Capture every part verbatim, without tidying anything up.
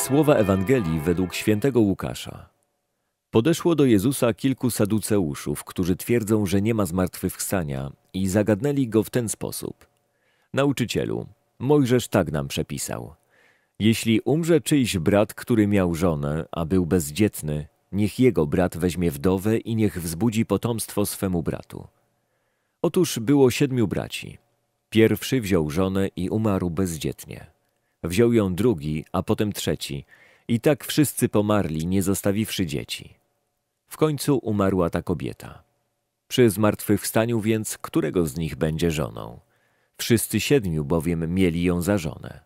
Słowa Ewangelii według świętego Łukasza. Podeszło do Jezusa kilku saduceuszów, którzy twierdzą, że nie ma zmartwychwstania, i zagadnęli go w ten sposób. Nauczycielu, Mojżesz tak nam przepisał. Jeśli umrze czyjś brat, który miał żonę, a był bezdzietny, niech jego brat weźmie wdowę i niech wzbudzi potomstwo swemu bratu. Otóż było siedmiu braci. Pierwszy wziął żonę i umarł bezdzietnie. Wziął ją drugi, a potem trzeci, i tak wszyscy pomarli, nie zostawiwszy dzieci. W końcu umarła ta kobieta. Przy zmartwychwstaniu więc, którego z nich będzie żoną? Wszyscy siedmiu bowiem mieli ją za żonę.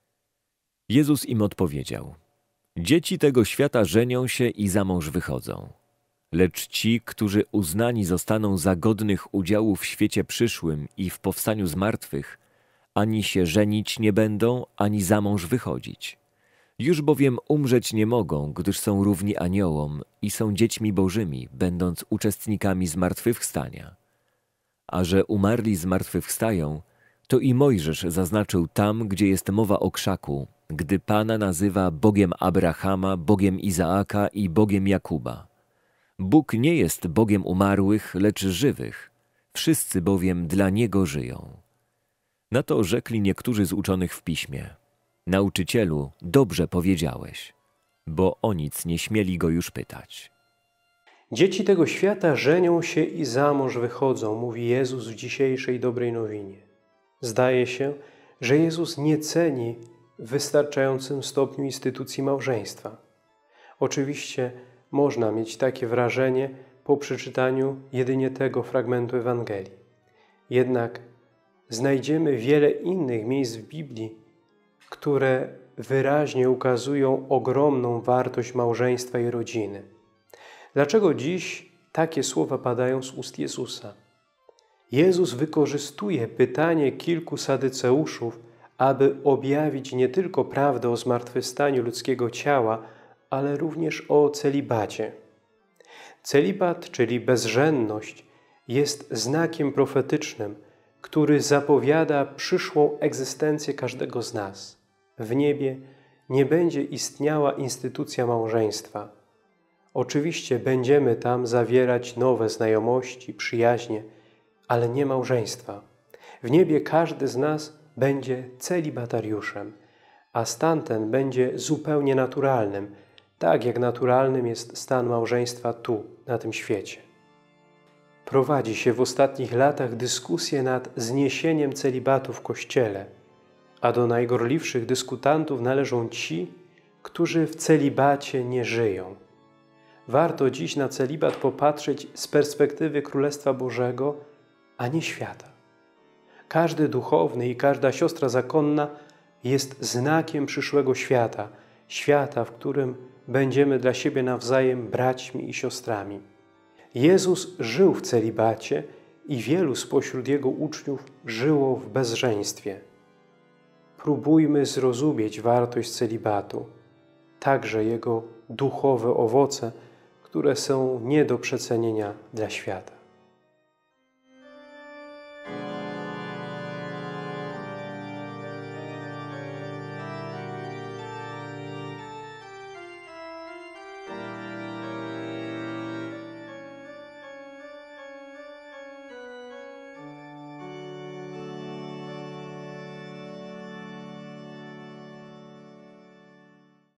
Jezus im odpowiedział: dzieci tego świata żenią się i za mąż wychodzą. Lecz ci, którzy uznani zostaną za godnych udziału w świecie przyszłym i w powstaniu z martwych, ani się żenić nie będą, ani za mąż wychodzić. Już bowiem umrzeć nie mogą, gdyż są równi aniołom i są dziećmi bożymi, będąc uczestnikami zmartwychwstania. A że umarli zmartwychwstają, to i Mojżesz zaznaczył tam, gdzie jest mowa o krzaku, gdy Pana nazywa Bogiem Abrahama, Bogiem Izaaka i Bogiem Jakuba. Bóg nie jest Bogiem umarłych, lecz żywych. Wszyscy bowiem dla Niego żyją. Na to rzekli niektórzy z uczonych w piśmie: Nauczycielu, dobrze powiedziałeś, bo o nic nie śmieli go już pytać. Dzieci tego świata żenią się i za mąż wychodzą, mówi Jezus w dzisiejszej dobrej nowinie. Zdaje się, że Jezus nie ceni w wystarczającym stopniu instytucji małżeństwa. Oczywiście można mieć takie wrażenie po przeczytaniu jedynie tego fragmentu Ewangelii. Jednak znajdziemy wiele innych miejsc w Biblii, które wyraźnie ukazują ogromną wartość małżeństwa i rodziny. Dlaczego dziś takie słowa padają z ust Jezusa? Jezus wykorzystuje pytanie kilku sadyceuszów, aby objawić nie tylko prawdę o zmartwychwstaniu ludzkiego ciała, ale również o celibacie. Celibat, czyli bezżenność, jest znakiem profetycznym, który zapowiada przyszłą egzystencję każdego z nas. W niebie nie będzie istniała instytucja małżeństwa. Oczywiście będziemy tam zawierać nowe znajomości, przyjaźnie, ale nie małżeństwa. W niebie każdy z nas będzie celibatariuszem, a stan ten będzie zupełnie naturalnym, tak jak naturalnym jest stan małżeństwa tu, na tym świecie. Prowadzi się w ostatnich latach dyskusję nad zniesieniem celibatu w Kościele, a do najgorliwszych dyskutantów należą ci, którzy w celibacie nie żyją. Warto dziś na celibat popatrzeć z perspektywy Królestwa Bożego, a nie świata. Każdy duchowny i każda siostra zakonna jest znakiem przyszłego świata, świata, w którym będziemy dla siebie nawzajem braćmi i siostrami. Jezus żył w celibacie i wielu spośród Jego uczniów żyło w bezżeństwie. Próbujmy zrozumieć wartość celibatu, także jego duchowe owoce, które są nie do przecenienia dla świata.